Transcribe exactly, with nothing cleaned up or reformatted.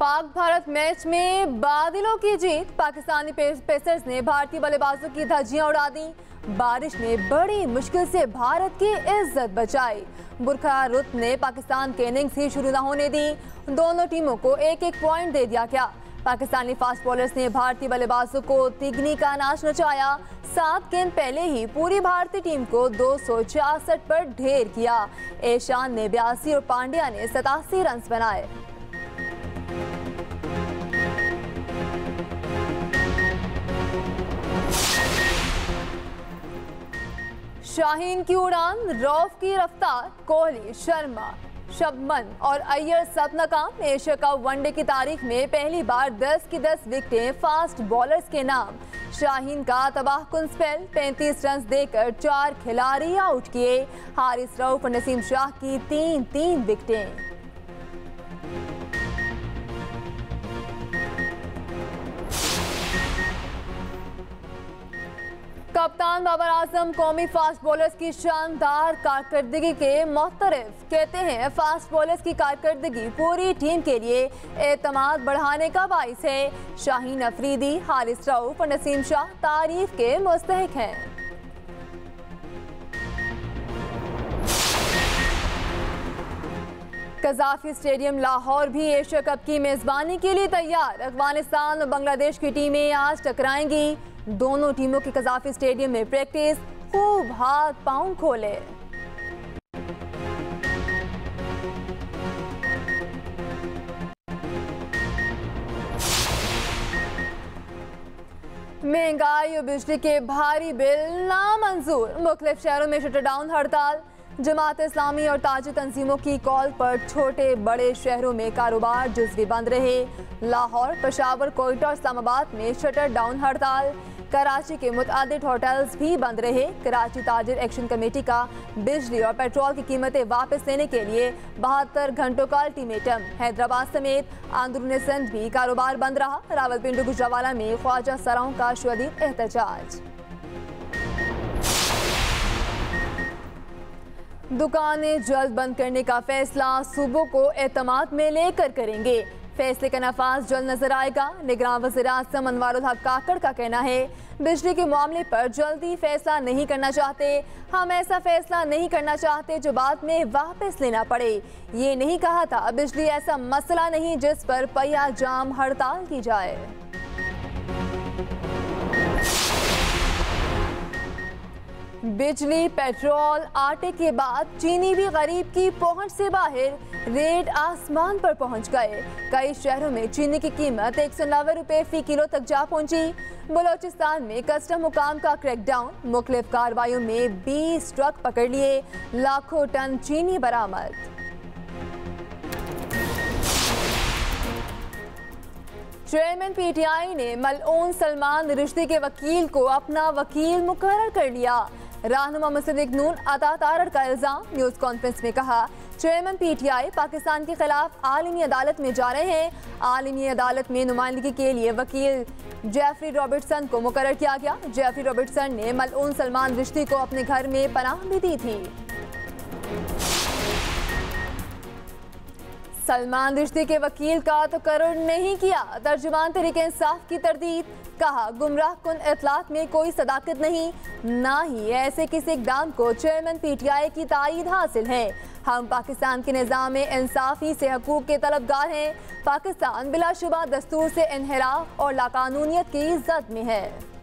Pak Bharat match में बादलों की जीत। पाकिस्तानी पेसर्स ने भारतीय बल्लेबाजों की धज्जियां उड़ा दी। बारिश ने बड़ी मुश्किल से भारत की इज्जत बचाई। बुरखा रुत ने पाकिस्तान के इनिंग्स ही शुरू न होने दी। दोनों टीमों को एक एक पॉइंट दे दिया गया। पाकिस्तानी फास्ट बॉलर्स ने भारतीय बल्लेबाजों को तिगनी का नाच नचाया। सात गेंद पहले ही पूरी भारतीय टीम को दो सौ छियासठ पर ढेर किया। ईशान ने बयासी और पांड्या ने सतासी रन बनाए। शाहीन की उड़ान, रौफ की रफ्तार, कोहली, शर्मा, शबमन और अय्यर सब नाकाम। एशिया कप वनडे की तारीख में पहली बार दस की दस विकेटें फास्ट बॉलर्स के नाम। शाहीन का तबाहकुन स्पेल, पैंतीस रन देकर चार खिलाड़ी आउट किए। हारिस रऊफ और नसीम शाह की तीन तीन विकेटें। कप्तान बाबर आजम कौमी फास्ट बॉलर्स की शानदार कारकर्दगी के मोहतरफ। कहते हैं फास्ट बॉलर्स की कारकर्दगी पूरी टीम के लिए एतमाद बढ़ाने का बाइस है। शाहीन अफरीदी, हारिस रऊफ और नसीम शाह तारीफ के मुस्तहिक हैं। कज़ाफी स्टेडियम लाहौर भी एशिया कप की मेजबानी के लिए तैयार। अफगानिस्तान और बांग्लादेश की टीमें आज टकराएंगी। दोनों टीमों की कज़ाफी स्टेडियम में प्रैक्टिस। खूब हाथ पांव खोले। महंगाई और बिजली के भारी बिल नामंजूर। मुख्तलिफ शहरों में शटरडाउन हड़ताल। जमात इस्लामी और ताजी तंजीमों की कॉल पर छोटे बड़े शहरों में कारोबार जुज़वी बंद रहे। लाहौर, पेशावर, कोयटा और इस्लामाबाद में शटर डाउन हड़ताल। कराची के मुतअद्दिद होटल्स भी बंद रहे। कराची ताजिर एक्शन कमेटी का बिजली और पेट्रोल की कीमतें वापस लेने के लिए बहत्तर घंटों का अल्टीमेटम। हैदराबाद समेत अंदरूनी सिंध भी कारोबार बंद रहा। रावलपिंडी, गुजरावाला में ख्वाजा सराओं का शदीद एहतजाज। दुकानें जल्द बंद करने का फैसला सूबों को एतमाद में लेकर करेंगे। फैसले का नफाज जल्द नजर आएगा। निगरान वज़ीर आज़म अनवारुल हक काकड़ का कहना है, बिजली के मामले पर जल्दी फैसला नहीं करना चाहते। हम ऐसा फैसला नहीं करना चाहते जो बाद में वापस लेना पड़े। ये नहीं कहा था बिजली ऐसा मसला नहीं जिस पर पहिया जाम हड़ताल की जाए। बिजली, पेट्रोल, आटे के बाद चीनी भी गरीब की पहुंच से बाहर। रेट आसमान पर पहुंच गए। कई शहरों में चीनी की कीमत एक सौ नब्बे रुपये फी किलो तक जा पहुंची। बलोचिस्तान में कस्टम हुकाम का क्रैकडाउन। मुख्तलिफ कार्रवाइयों में बीस ट्रक पकड़ लिए। लाखों टन चीनी बरामद। चेयरमैन पीटीआई ने मलऊन सलमान रिश्ती के वकील को अपना वकील मुकर्रर कर लिया। रहनुमा मुसद्दिक नून अता तारड़ का इल्जाम। न्यूज़ कॉन्फ्रेंस में कहा, चेयरमैन पीटीआई पाकिस्तान के खिलाफ आलमी अदालत में जा रहे हैं। आलमी अदालत में नुमाइंदगी के लिए वकील जेफरी रॉबर्टसन को मुकर्रर किया गया। जेफरी रॉबर्टसन ने मलऊन सलमान रिश्ती को अपने घर में पनाह भी दी थी। सलमान रिश्ती के वकील का तो करोड़ नहीं किया। तर्जुमान तहरीक इंसाफ की तरदीद। कहा, गुमराह कुन इतलात में कोई सदाकत नहीं, ना ही ऐसे किसी इक़दाम को चेयरमैन पीटीआई की तायीद हासिल है। हम पाकिस्तान के निज़ाम इंसाफी से हकूक़ के तलबगार हैं। पाकिस्तान बिलाशुबा दस्तूर से इन्हिराफ और लाकानूनियत की जद में है।